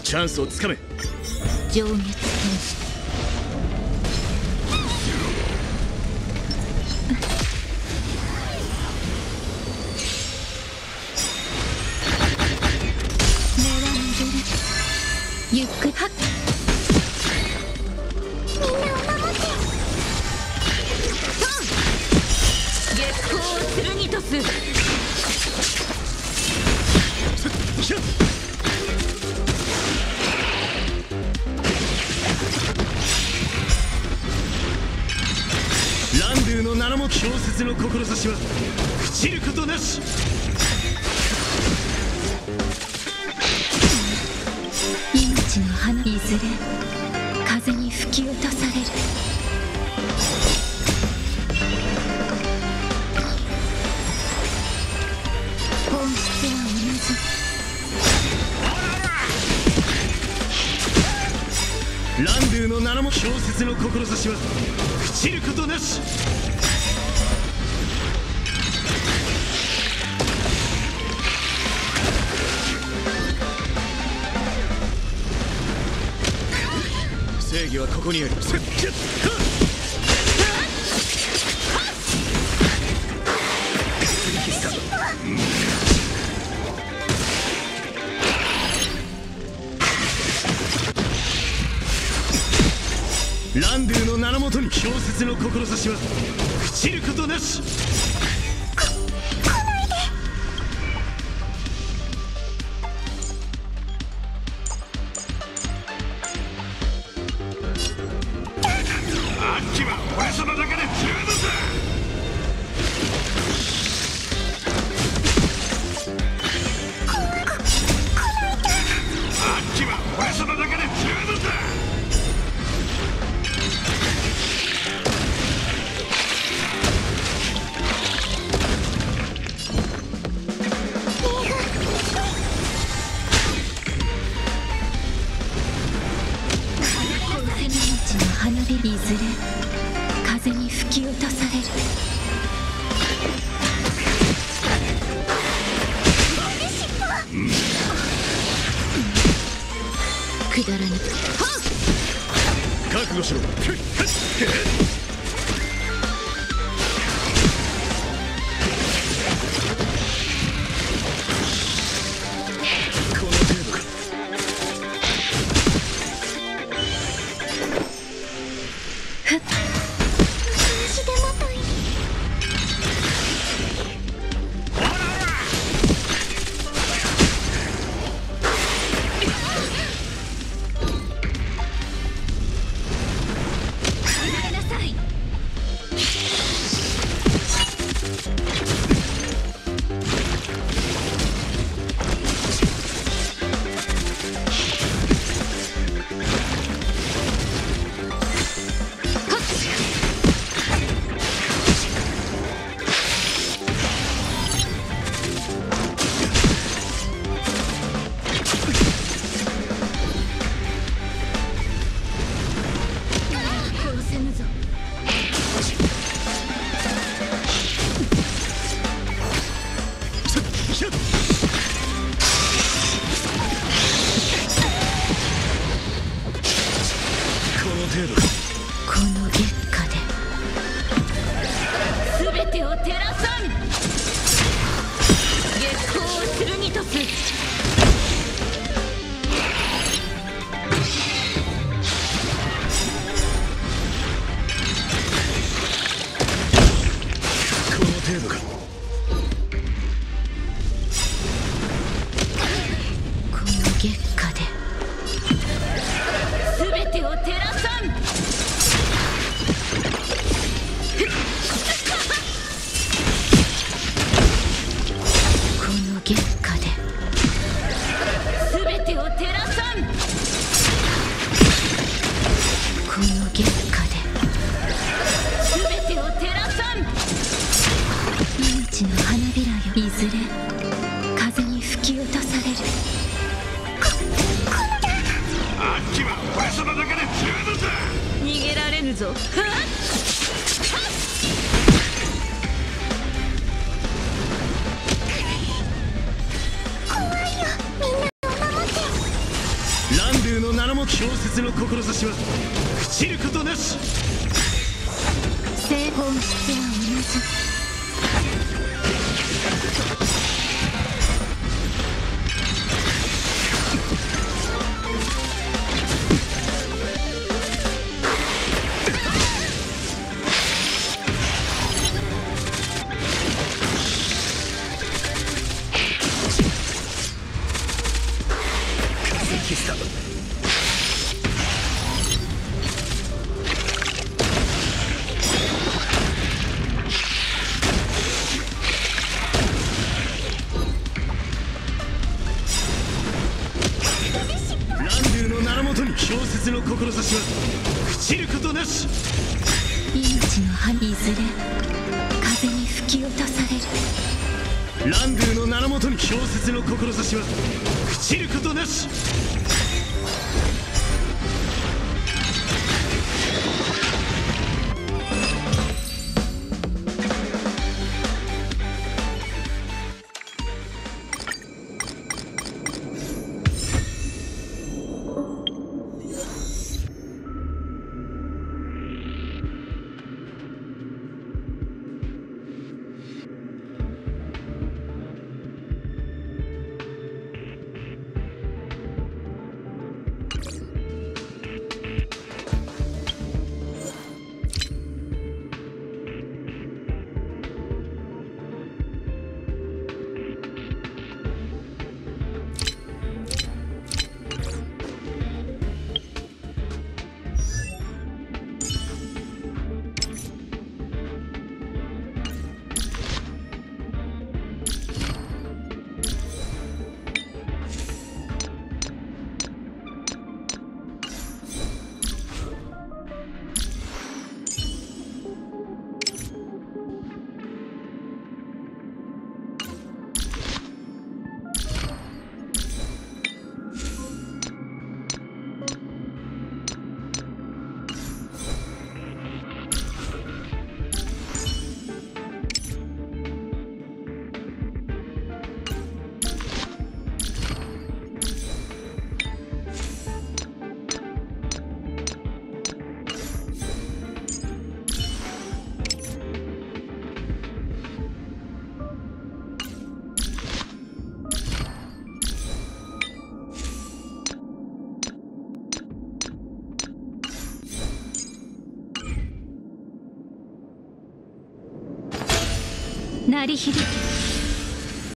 チャンスをつかめ。 上月天使ゆっくりはっみんなを守って月光を剣とすランドゥの名のも氷雪の志は朽ちることなし。 命の花いずれ風に吹き落とされる。本質は同じ。ランドゥの名のも氷雪の志は朽ちることなし。正義はここにある。ランドゥの名のもとに氷雪の志は朽ちることなし。 来ないで。 あっちは俺様だけで十分だ。あっちは俺様だけで十分だ。 花火いずれ風に吹き落とされる。くだらぬ覚悟しろ。この程度か。 この月下で全てを照らさん。月光を剣とす。 この程度か。 この月下で全てを照らさん。この月下で全てを照らさん。この月下で全てを照らさん。命の花びらよいずれ風に吹き落とされる。 あっちは俺様だけで十分だ。 逃げられぬぞ。 ラ氷雪の志は朽ちることなし。 正本質は同じ。 氷雪の志は朽ちることなし。 命の葉いずれ風に吹き落とされる。 ランドゥの名のもとに氷雪の志は朽ちることなし。 鳴り響け